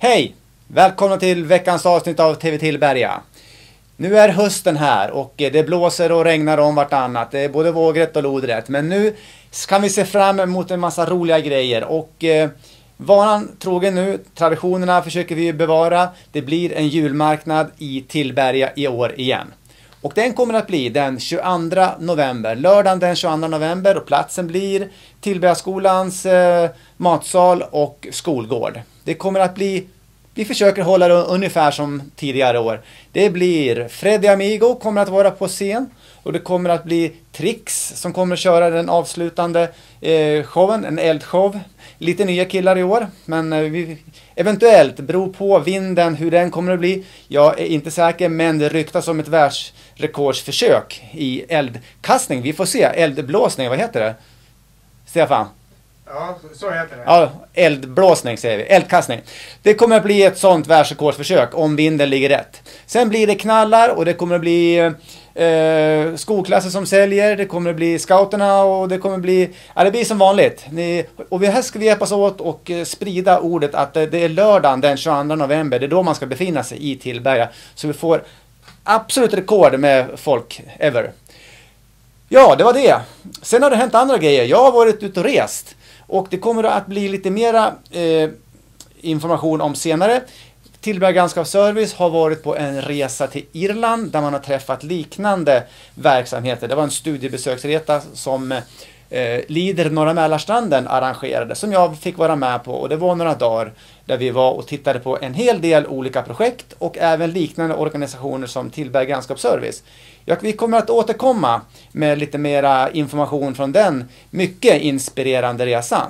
Hej! Välkomna till veckans avsnitt av TV Tillberga. Nu är hösten här och det blåser och regnar om vartannat. Det är både vågrätt och lodrätt. Men nu kan vi se fram emot en massa roliga grejer. Och vanan trogen nu, traditionerna försöker vi bevara. Det blir en julmarknad i Tillberga i år igen. Och den kommer att bli den 22 november. Lördagen den 22 november och platsen blir Tillbergaskolans matsal och skolgård. Det kommer att bli, vi försöker hålla det ungefär som tidigare år. Det blir Freddy Amigo kommer att vara på scen. Och det kommer att bli Trix som kommer att köra den avslutande showen, en eldshow. Lite nya killar i år, men vi eventuellt beror på vinden hur den kommer att bli. Jag är inte säker, men det ryktas om ett världsrekordsförsök i eldkastning. Vi får se, eldblåsning, vad heter det? Stefan? Ja, så heter det. Ja, eldblåsning säger vi. Eldkastning. Det kommer att bli ett sånt världsrekordsförsök om vinden ligger rätt. Sen blir det knallar och det kommer att bli skolklasser som säljer. Det kommer att bli scouterna och det kommer att bli... Ja, det blir som vanligt. Och här ska vi hjälpas åt och sprida ordet att det är lördagen den 22 november. Det är då man ska befinna sig i Tillberga. Så vi får absolut rekord med folk ever. Ja, det var det. Sen har det hänt andra grejer. Jag har varit ute och rest. Och det kommer att bli lite mera information om senare. Tillberga grannskapsservice har varit på en resa till Irland där man har träffat liknande verksamheter. Det var en studiebesöksresa som Lider Norra Mälarstranden arrangerade som jag fick vara med på. Och det var några dagar där vi var och tittade på en hel del olika projekt och även liknande organisationer som Tillberga grannskapsservice. Vi kommer att återkomma med lite mera information från den mycket inspirerande resan.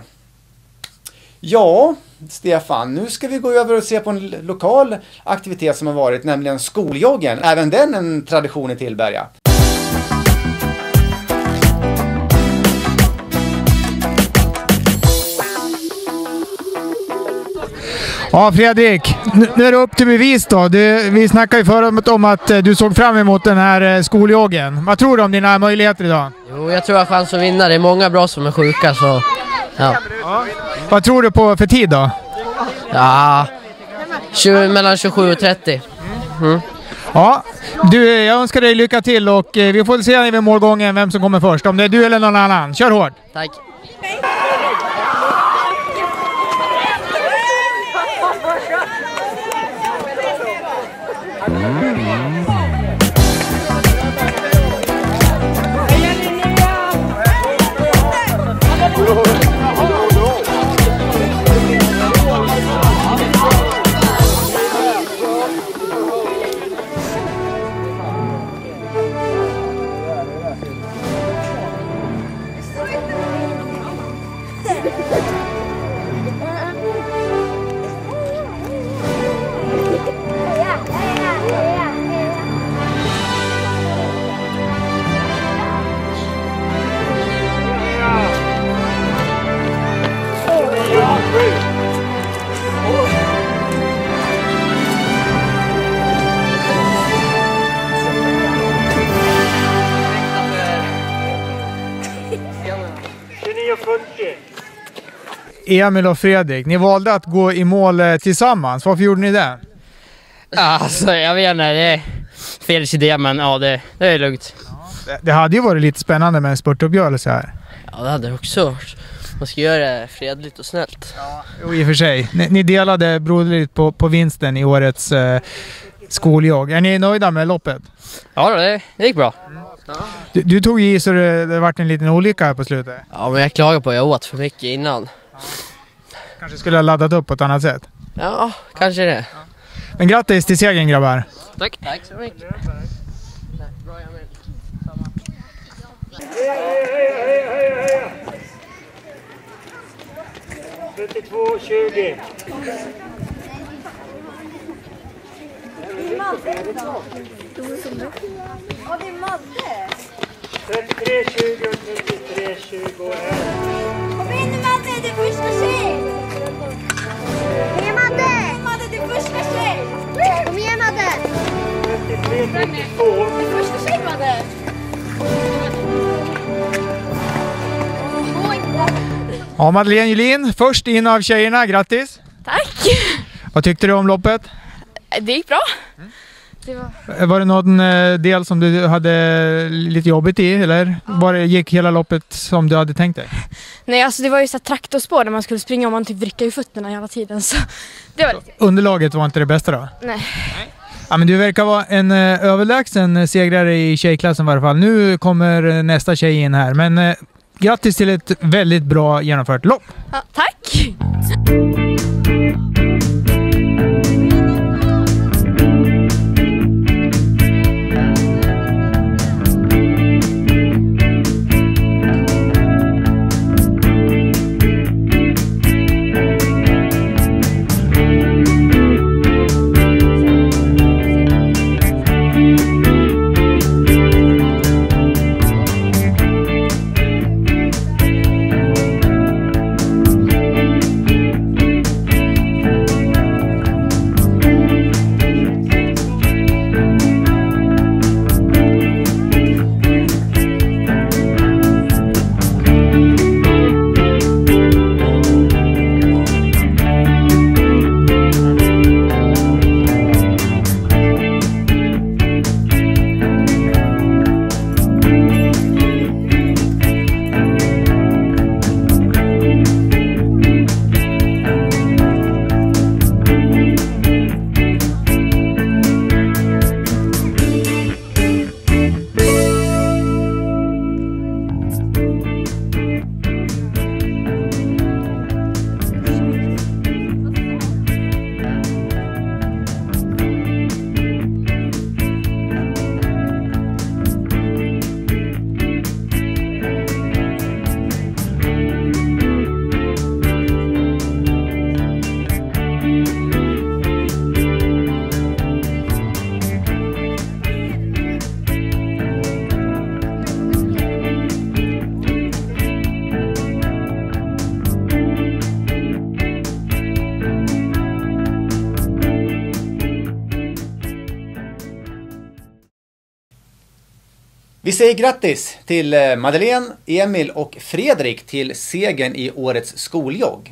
Ja, Stefan, nu ska vi gå över och se på en lokal aktivitet som har varit, nämligen skoljoggen. Även den en tradition i Tillberga. Ja, Fredrik, nu är det upp till bevis då. Vi snackade ju förut om att du såg fram emot den här skoljoggen. Vad tror du om dina möjligheter idag? Jo, jag tror jag har chans att vinna. Det är många bra som är sjuka, så... Ja. Vad tror du på för tid då? Ja, mellan 27 och 30. Mm. Ja, jag önskar dig lycka till och vi får se vid målgången vem som kommer först. Om det är du eller någon annan. Kör hårt! Tack! Emil och Fredrik, ni valde att gå i mål tillsammans. Varför gjorde ni det? Alltså, jag vet inte, det är fel idé, men ja, det är lugnt. Det hade ju varit lite spännande med en spurtuppgörelse här. Ja, det hade det också varit. Man ska göra det fredligt och snällt. Ja, i och för sig. Ni delade broderligt på vinsten i årets skoljogg. Är ni nöjda med loppet? Ja, det gick bra. Du tog i så det varit en liten olycka här på slutet. Ja, men jag klagar på att jag åt för mycket innan. Kanske skulle ha laddat upp på ett annat sätt. Ja, kanske det. Men grattis till segern, grabbar. Tack. Tack så mycket. Bra, Emil. Samma. Heja! 32-20. Det är Madde då. Ja, det är Madde. 33-20 och 33-21. Kom in nu, Madde, det är första tjej. Kom igen, Madde. Madde, det är första tjej. Kom igen, Madde. 33-32. Det är första tjej, Madde. Ja, Madeleine Julin, först in av tjejerna, grattis! Tack! Vad tyckte du om loppet? Det gick bra. Var det någon del som du hade lite jobbigt i, eller gick hela loppet som du hade tänkt dig? Nej, alltså det var ju så här traktorspår där man skulle springa och man typ vrickade i fötterna hela tiden. Så det var lite... Underlaget var inte det bästa då? Nej. Ja, men du verkar vara en överlägsen segrare i tjejklassen i varje fall. Nu kommer nästa tjej in här, men grattis till ett väldigt bra genomfört lopp. Ja, tack! Vi säger grattis till Madeleine, Emil och Fredrik till segern i årets skoljogg.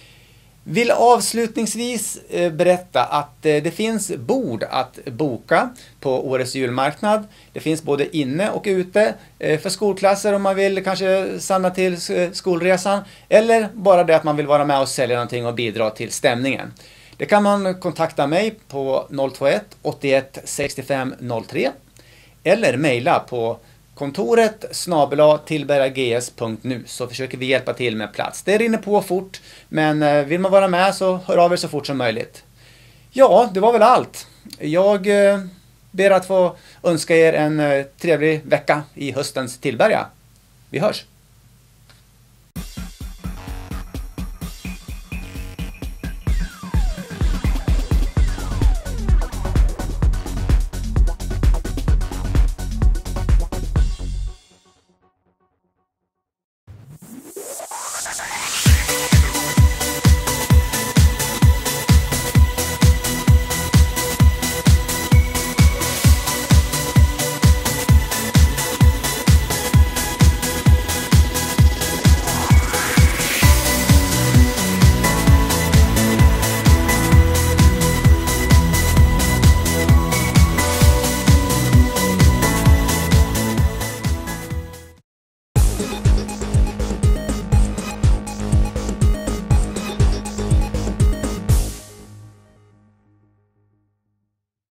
Vill avslutningsvis berätta att det finns bord att boka på årets julmarknad. Det finns både inne och ute för skolklasser om man vill kanske samla till skolresan. Eller bara det att man vill vara med och sälja någonting och bidra till stämningen. Det kan man kontakta mig på 021 81 65 03 eller mejla på kontoret@tillbergags.nu så försöker vi hjälpa till med plats. Det rinner på fort, men vill man vara med så hör av er så fort som möjligt. Ja, det var väl allt. Jag ber att få önska er en trevlig vecka i höstens Tillberga. Vi hörs!